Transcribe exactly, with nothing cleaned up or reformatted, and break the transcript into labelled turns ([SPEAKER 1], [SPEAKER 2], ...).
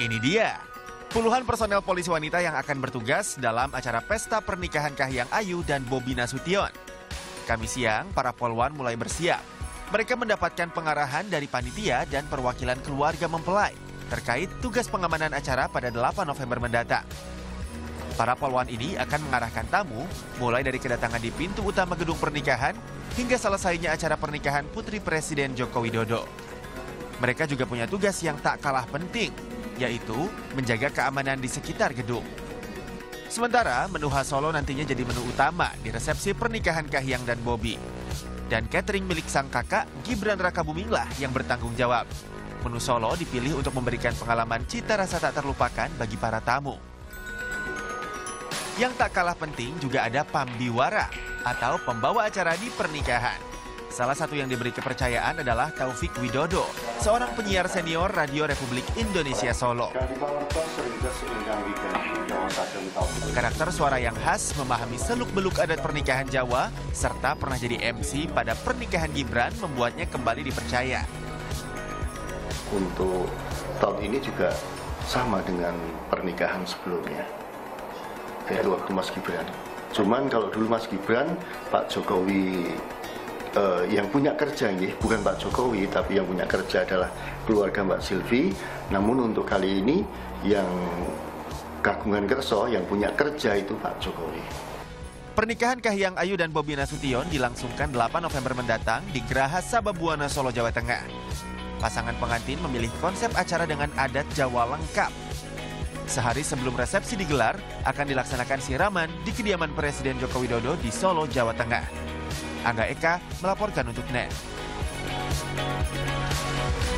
[SPEAKER 1] Ini dia, puluhan personel polisi wanita yang akan bertugas dalam acara pesta pernikahan Kahiyang Ayu dan Bobi Nasution. Kamis siang, para polwan mulai bersiap. Mereka mendapatkan pengarahan dari panitia dan perwakilan keluarga mempelai terkait tugas pengamanan acara pada delapan November mendatang. Para polwan ini akan mengarahkan tamu mulai dari kedatangan di pintu utama gedung pernikahan hingga selesainya acara pernikahan Putri Presiden Joko Widodo. Mereka juga punya tugas yang tak kalah penting, yaitu menjaga keamanan di sekitar gedung. Sementara menu khas Solo nantinya jadi menu utama di resepsi pernikahan Kahiyang dan Bobi. Dan catering milik sang kakak, Gibran Rakabuming lah yang bertanggung jawab. Menu Solo dipilih untuk memberikan pengalaman cita rasa tak terlupakan bagi para tamu. Yang tak kalah penting juga ada pambiwara atau pembawa acara di pernikahan. Salah satu yang diberi kepercayaan adalah Taufik Widodo, seorang penyiar senior Radio Republik Indonesia Solo. Karakter suara yang khas memahami seluk-beluk adat pernikahan Jawa, serta pernah jadi M C pada pernikahan Gibran membuatnya kembali dipercaya.
[SPEAKER 2] Untuk tahun ini juga sama dengan pernikahan sebelumnya, yaitu waktu Mas Gibran. Cuman kalau dulu Mas Gibran, Pak Jokowi Uh, yang punya kerja, nih, bukan Pak Jokowi, tapi yang punya kerja adalah keluarga Mbak Silvi. Namun untuk kali ini yang kagungan kerso, yang punya kerja itu Pak Jokowi.
[SPEAKER 1] Pernikahan Kahiyang Ayu dan Bobi Nasution dilangsungkan delapan November mendatang di Geraha Sababwana, Solo, Jawa Tengah. Pasangan pengantin memilih konsep acara dengan adat Jawa lengkap. Sehari sebelum resepsi digelar, akan dilaksanakan siraman di kediaman Presiden Joko Widodo di Solo, Jawa Tengah. Angga Eka melaporkan untuk N E T.